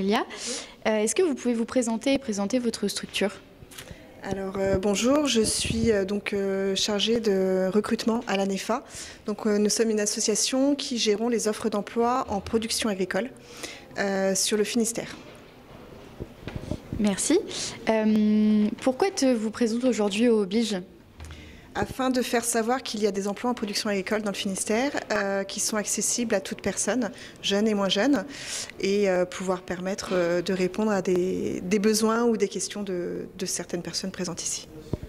Aurélia. Est-ce que vous pouvez vous présenter et présenter votre structure? Alors bonjour, je suis chargée de recrutement à l'ANEFA. Nous sommes une association qui gérons les offres d'emploi en production agricole sur le Finistère. Merci. Pourquoi êtes-vous présente aujourd'hui au BIJ? Afin de faire savoir qu'il y a des emplois en production agricole dans le Finistère qui sont accessibles à toute personne, jeune et moins jeune, et pouvoir permettre de répondre à des besoins ou des questions de certaines personnes présentes ici.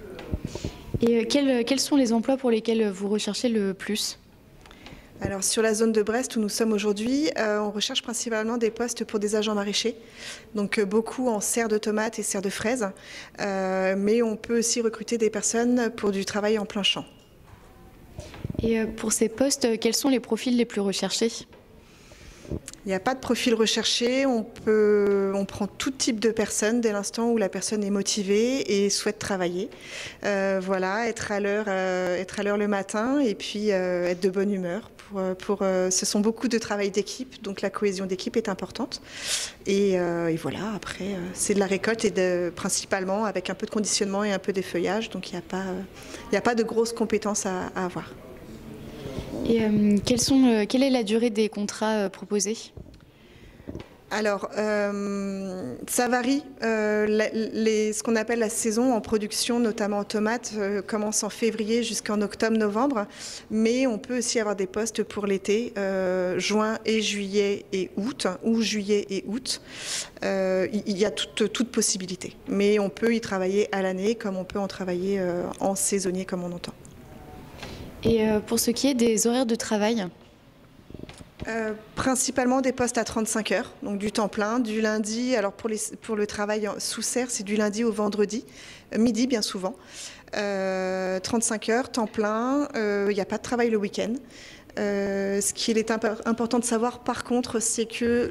Et quels sont les emplois pour lesquels vous recherchez le plus? Alors sur la zone de Brest où nous sommes aujourd'hui, on recherche principalement des postes pour des agents maraîchers, donc beaucoup en serre de tomates et serre de fraises, mais on peut aussi recruter des personnes pour du travail en plein champ. Et pour ces postes, quels sont les profils les plus recherchés? Il n'y a pas de profil recherché, on prend tout type de personnes dès l'instant où la personne est motivée et souhaite travailler. Voilà, être à l'heure le matin et puis être de bonne humeur. Ce sont beaucoup de travail d'équipe, donc la cohésion d'équipe est importante. Et voilà, après, c'est de la récolte et principalement avec un peu de conditionnement et un peu d'effeuillage, donc il n'y a pas de grosses compétences à avoir. Et quelle est la durée des contrats proposés? Alors, ça varie. Ce qu'on appelle la saison en production, notamment en tomates, commence en février jusqu'en octobre-novembre. Mais on peut aussi avoir des postes pour l'été, juin et juillet et août, ou juillet et août. Il y a toute possibilité. Mais on peut y travailler à l'année, comme on peut en travailler en saisonnier, comme on entend. Et pour ce qui est des horaires de travail? Principalement des postes à 35 heures, donc du temps plein, du lundi. Alors pour le travail sous serre, c'est du lundi au vendredi, midi bien souvent. 35 heures, temps plein, il n'y a pas de travail le week-end. Ce qu'il est important de savoir par contre, c'est que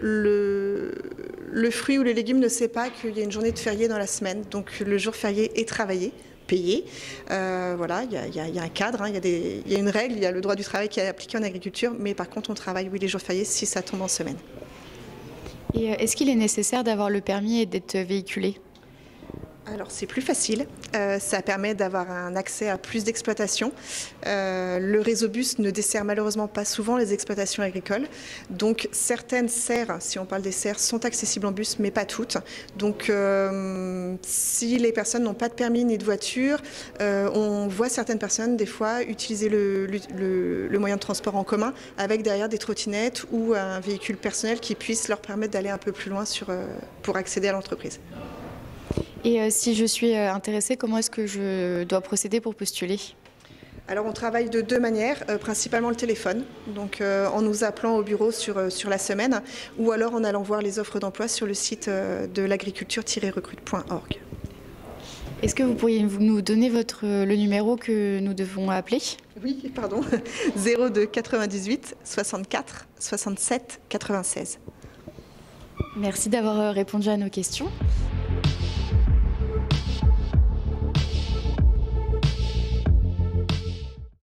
le fruit ou le légume ne sait pas qu'il y a une journée de férié dans la semaine, donc le jour férié est travaillé, payé. Voilà, il y a un cadre, hein, il y a une règle, il y a le droit du travail qui est appliqué en agriculture, mais par contre on travaille les jours fériés si ça tombe en semaine. Et est-ce qu'il est nécessaire d'avoir le permis et d'être véhiculé? Alors c'est plus facile, ça permet d'avoir un accès à plus d'exploitations. Le réseau bus ne dessert malheureusement pas souvent les exploitations agricoles, donc certaines serres, si on parle des serres, sont accessibles en bus mais pas toutes. Donc si les personnes n'ont pas de permis ni de voiture, on voit certaines personnes des fois utiliser le moyen de transport en commun avec derrière des trottinettes ou un véhicule personnel qui puisse leur permettre d'aller un peu plus loin pour accéder à l'entreprise. Et si je suis intéressée, comment est-ce que je dois procéder pour postuler? Alors on travaille de deux manières, principalement le téléphone, donc en nous appelant au bureau sur la semaine, ou alors en allant voir les offres d'emploi sur le site de l'agriculture-recrute.org. Est-ce que vous pourriez nous donner le numéro que nous devons appeler? Oui, pardon, 02 98 64 67 96. Merci d'avoir répondu à nos questions.